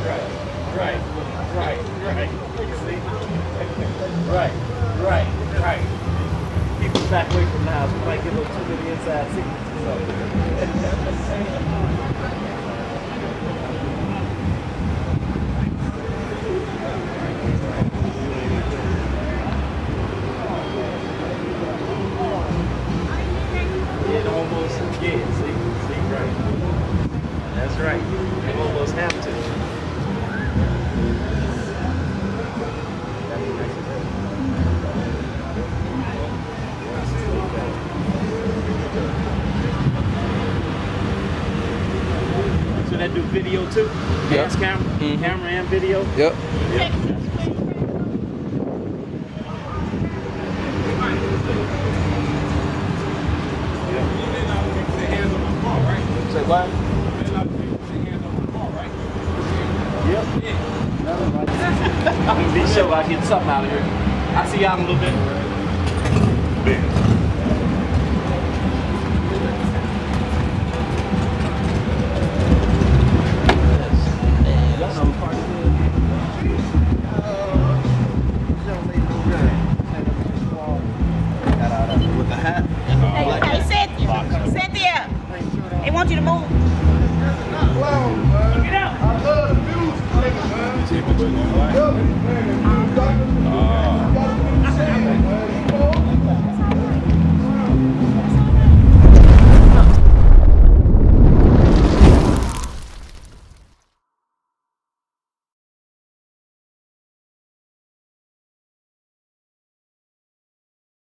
Right. Keep us back away from the house. We might get a little too many inside secrets or something. It almost, see, right. That's right. You almost have to. So that do video too? Yep. Camera, camera and video? Yep. Say what? Yep. I'm gonna be sure I get something out of here. I'll see y'all in a little bit.